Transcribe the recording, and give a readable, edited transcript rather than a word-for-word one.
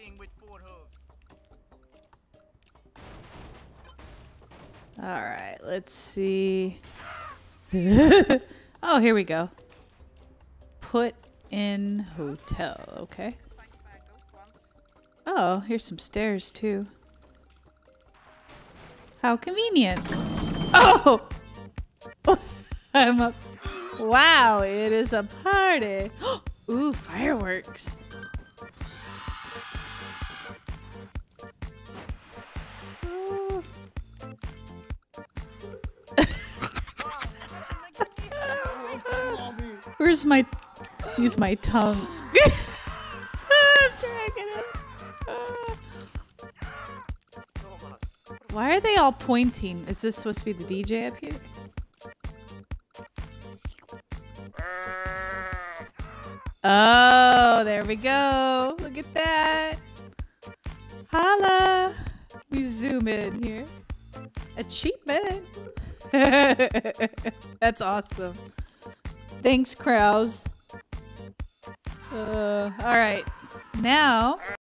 Alright, let's see. Oh, here we go. Put in hotel, okay. Oh, here's some stairs too. How convenient. Oh! I'm up. Wow, it is a party. Ooh, fireworks. Ooh. Where's my... Use my tongue. I'm dragging it. Why are they all pointing? Is this supposed to be the DJ up here? Oh, there we go. Look at that. Holla. We zoom in here. Achievement. That's awesome. Thanks, Krause. All right. Now...